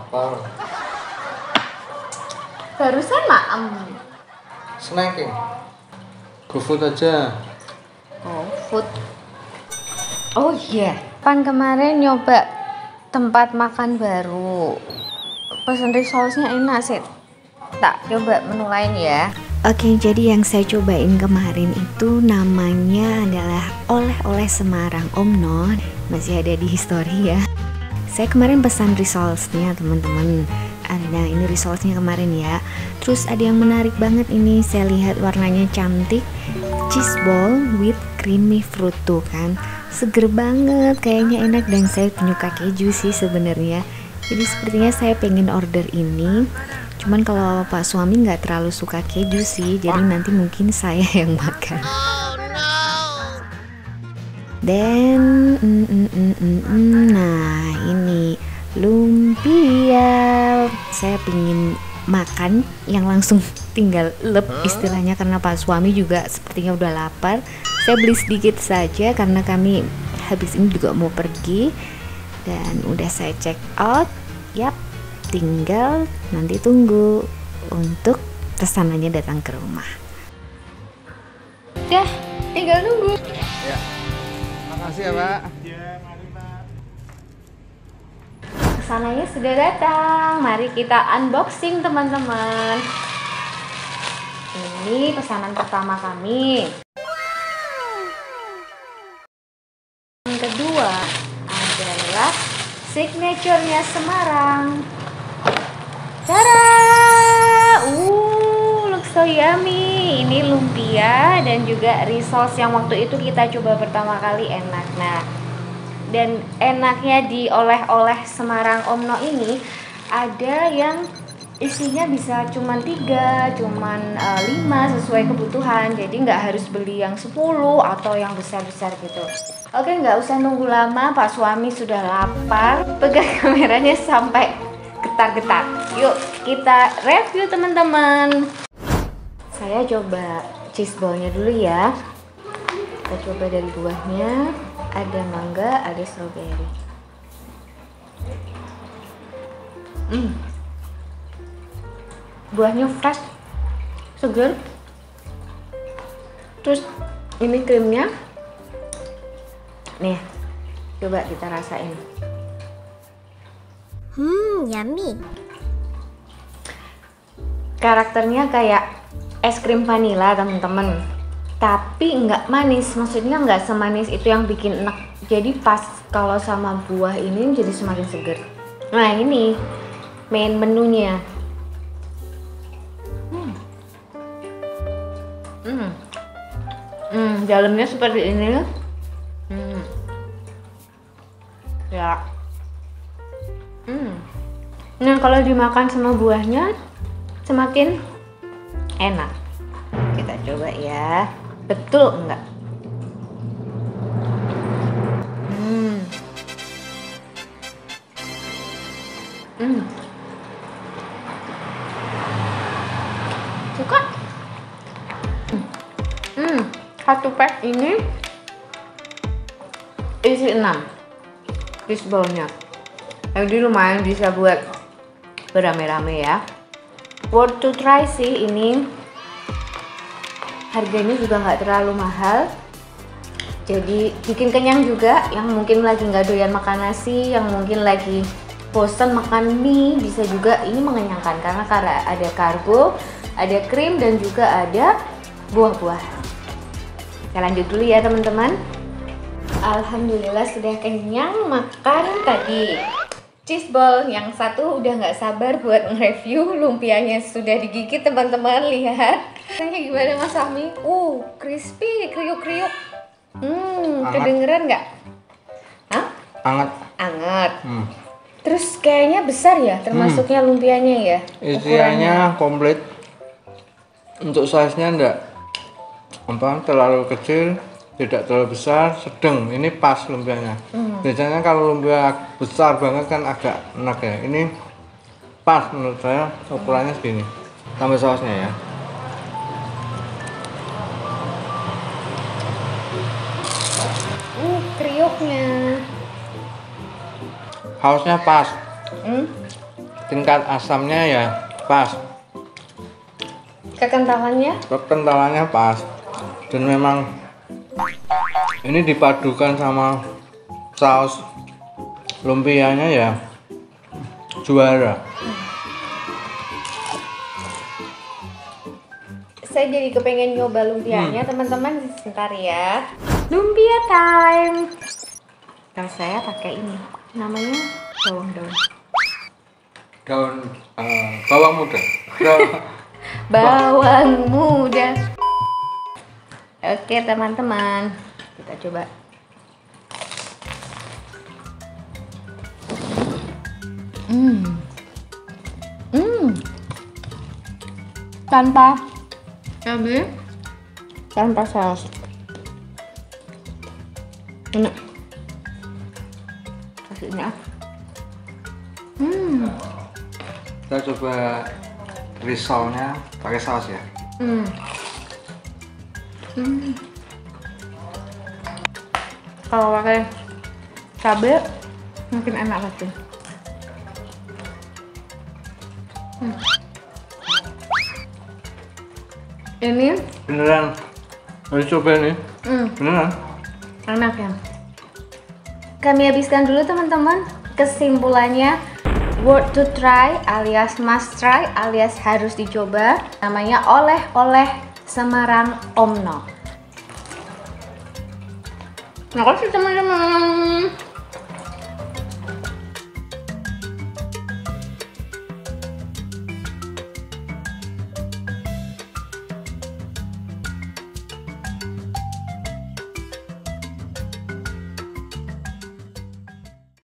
lapar. Barusan maem. Snacking. GoFood aja. Oh, food. Oh iya, pan kemarin nyoba tempat makan baru. Pesen resource-nya enak sih. Tak coba menu lain ya. Oke, jadi yang saya cobain kemarin itu namanya adalah oleh-oleh Semarang Om No. Masih ada di history ya. Saya kemarin pesan resource-nya teman-teman. Nah ini resource-nya kemarin ya. Terus ada yang menarik banget ini, saya lihat warnanya cantik. Cheese ball with creamy fruit tuh kan. Seger banget, kayaknya enak dan saya penyuka keju sih sebenarnya. Jadi sepertinya saya pengen order ini. Cuman kalau Pak suami nggak terlalu suka keju sih, jadi nanti mungkin saya yang makan. Dan nah ini lumpia. Saya pingin makan yang langsung tinggal lep istilahnya, karena Pak suami juga sepertinya udah lapar. Saya beli sedikit saja karena kami habis ini juga mau pergi. Dan udah saya check out. Yap, tinggal nanti tunggu untuk pesanannya datang ke rumah. Dah, tinggal nunggu. Ya. Makasih ya, Pak. Pesanannya sudah datang. Mari kita unboxing teman-teman. Ini pesanan pertama kami. Yang kedua adalah signaturenya Semarang. Tara! Looks so yummy. Ini lumpia dan juga risol yang waktu itu kita coba pertama kali enak. Nah, dan enaknya di oleh-oleh Semarang Om No ini ada yang isinya bisa cuman 3, cuman 5 sesuai kebutuhan. Jadi nggak harus beli yang 10 atau yang besar-besar gitu. Oke, nggak usah nunggu lama, Pak suami sudah lapar. Pegang kameranya sampai getar-getar. Yuk kita review teman-teman. Saya coba cheese ball-nya dulu ya. Kita coba dari buahnya. Ada mangga, ada strawberry. Buahnya fresh, seger. Terus ini krimnya. Nih, coba kita rasain. Yummy. Karakternya kayak es krim vanila teman-teman, tapi nggak manis, maksudnya nggak semanis itu yang bikin enak. Jadi pas kalau sama buah ini jadi semakin seger. Nah ini main menunya. Dalamnya seperti ini. Ya. Nah kalau dimakan sama buahnya semakin enak. Kita coba ya. Betul enggak? Suka? Satu pack ini isi 6 cheese ball-nya. Jadi lumayan bisa buat berame-rame ya. Worth to try sih ini. Harganya juga nggak terlalu mahal. Jadi bikin kenyang juga. Yang mungkin lagi nggak doyan makan nasi, yang mungkin lagi bosan makan mie, bisa juga ini mengenyangkan karena ada karbo, ada krim dan juga ada buah-buah. Kita lanjut dulu ya teman-teman. Alhamdulillah sudah kenyang makan tadi. Cheese ball yang satu udah nggak sabar buat nge-review. Lumpianya sudah digigit teman-teman, lihat. Rasanya gimana Mas Fahmi? Crispy, kriuk-kriuk. Kedengeran nggak? Hah? Anget. Anget. Terus kayaknya besar ya, termasuknya lumpianya ya? Isiannya komplit. Untuk size-nya enggak terlalu kecil, tidak terlalu besar, sedang. Ini pas lumpianya. Biasanya kalau lumpia besar banget kan agak enak ya. Ini pas menurut saya, ukurannya segini. Tambah sausnya ya. Kriuknya. Sausnya pas. tingkat asamnya ya pas, Kekentalannya pas, dan memang ini dipadukan sama saus lumpianya ya juara. saya jadi kepengen nyoba lumpianya teman-teman. Sebentar ya, lumpia time. Kalau saya pakai ini namanya Daun bawang muda. bawang muda. Oke teman-teman, kita coba. Tanpa cabai, tanpa saus. Enak. Kasihnya. Kita coba risolnya pakai saus ya. Kalau pakai cabai mungkin enak pasti. Ini Beneran harus coba nih. Beneran enak ya. Kami habiskan dulu teman-teman. Kesimpulannya, worth to try alias must try alias harus dicoba. Namanya oleh-oleh Semarang Omno. Makasih teman-teman.